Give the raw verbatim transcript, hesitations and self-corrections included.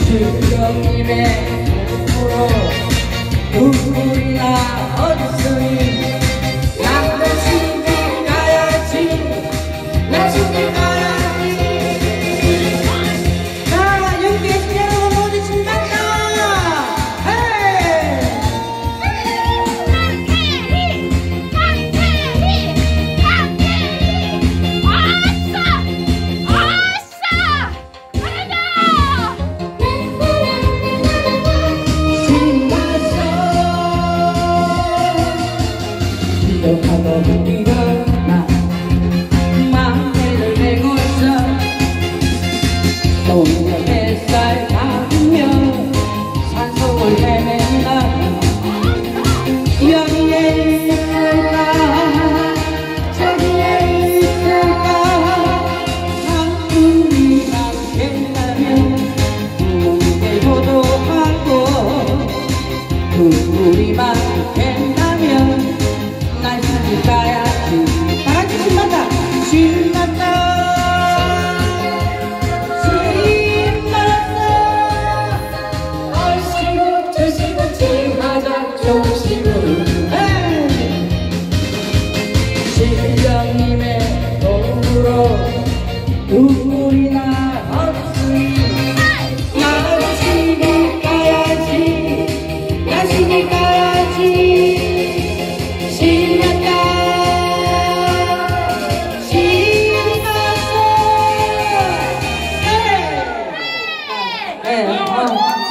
주령님의 몸으로 눈물이 나 어딨으니 나도 집에 가야지 나 집에 가야지 자 여기 계신 여러분 모두 집 간다 헤이 황태리 황태리 황태리 아싸 아싸 잘한다 기억하던 우리가 나 맘대를 내고 있어 또 햇살 닿으며 산속을 헤맨다 여기에 있을까 저기에 있을까 우리만 된다면 문대 고독하고 우리만 된다면 난 집에 가야지 다같이 신난다 신난다 신난다 얼씨구 드시고 칭하자 조심으로 신령님의 도움으로 눈물이 나 없으니 나도 집에 가야지 나 집에 가야지 신난다 신났어 에이 에이